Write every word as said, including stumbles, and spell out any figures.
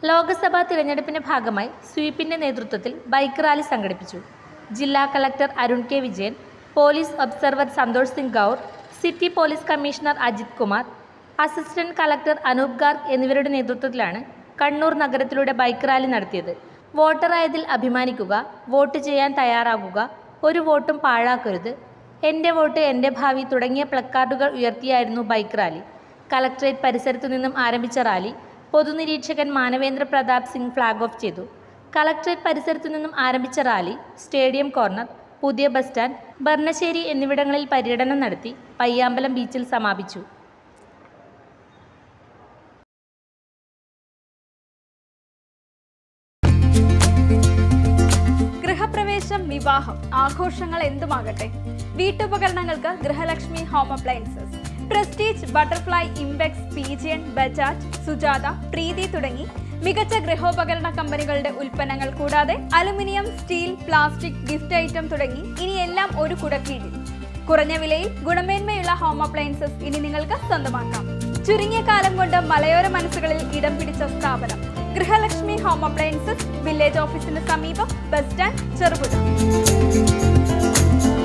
ലോക്സഭാ തിരഞ്ഞെടുപ്പിന്റെ ഭാഗമായി സ്വീപിന്റെ നേതൃത്വത്തിൽ ബൈക്ക് റാലി സംഘടിപ്പിച്ചു. ജില്ലാ collector Arun K Vijayan, police observer Santosh Singh Gaur, city police commissioner Ajith Kumar, assistant collector Anoop Garg എന്നിവരുടെ നേതൃത്വത്തിലാണ് കണ്ണൂർ നഗരത്തിലൂടെ ബൈക്ക് റാലി നടത്തിയത്. വോട്ടറായതിൽ അഭിമാനിക്കുക, വോട്ട് ചെയ്യാൻ തയ്യാറാകുക, ഒരു വോട്ടും പാഴാക്കരുത്, എൻ്റെ വോട്ട് എൻ്റെ ഭാവി തുടങ്ങിയ പ്ലക്കാർഡുകൾ ഉയർത്തിയായിരുന്നു ബൈക്ക് റാലി. കളക്ടറേറ്റ് പരിസരത്തു നിന്നും ആരംഭിച്ച റാലി പൊതുനിരീക്ഷകൻ മാനവേന്ദ്ര പ്രതാപ് സിംഗ് ഫ്ലാഗ് ഓഫ് ചെയ്തു. കളക്ടറേറ്റ് പരിസരത്തു നിന്നും ആരംഭിച്ച റാലി സ്റ്റേഡിയം കോർണർ, പുതിയ ബസ് സ്റ്റാൻഡ്, ബർണശ്ശേരി എന്നിവിടങ്ങളിൽ പര്യടനം നടത്തി പയ്യാമ്പലം ബീച്ചിൽ സമാപിച്ചു. ഗൃഹപ്രവേശം, വിവാഹം, ആഘോഷങ്ങൾ എന്തുമാകട്ടെ, വീട്ടുപകരണങ്ങൾക്ക് Grihalakshmi home appliances. Prestige, Butterfly, Impex, Pigeon, Bajaj, Sujata, Preethi തുടങ്ങി മികച്ച ഗൃഹോപകരണ കമ്പനികളുടെ ഉൽപ്പന്നങ്ങൾ കൂടാതെ aluminium, steel, plastic, gift item തുടങ്ങി ഇനി എല്ലാം ഒരു കുടക്കീഴിൽ. കുറഞ്ഞ വിലയിൽ ഗുണമേന്മയുള്ള ഹോം അപ്ലയൻസസ് ഇനി നിങ്ങൾക്ക് സ്വന്തമാക്കാം. ചുരുങ്ങിയ കാലം കൊണ്ട് മലയോര മനസ്സുകളിൽ ഇടം പിടിച്ച സ്ഥാപനം ഗൃഹലക്ഷ്മി ഹോം അപ്ലയൻസസ്, വില്ലേജ് ഓഫീസിന് സമീപം, ബസ് സ്റ്റാൻഡ്, ചെറുപുഴ.